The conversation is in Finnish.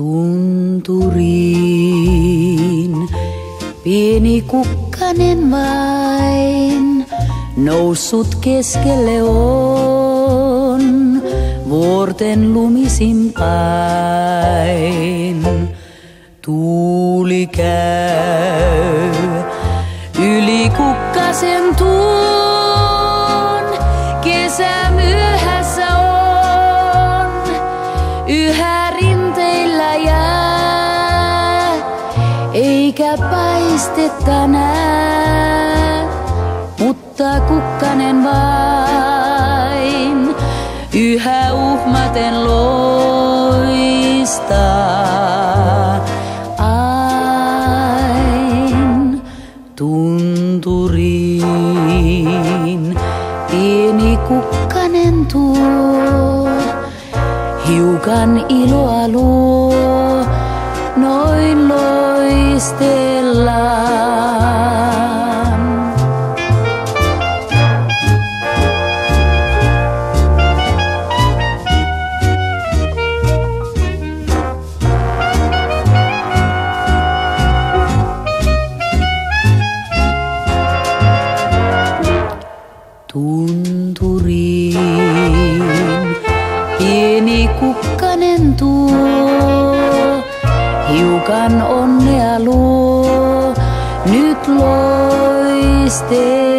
Tunturiin pieni kukkanen vain noussut keskelle on vuorten lumisin päin. Tuuli käy yli kukkasen tuon, kesä myöhässä on, yhä rinteillä jää, eikä paistetta näe, mutta kukkanen vain yhä uhmaten loistaa. Ain tunturiin pieni kukkanen tuo, hiukan iloa luo, noin loistellaan. Tunturiin pieni kukkanen tuo, hiukan onnea luo, nyt loistelee.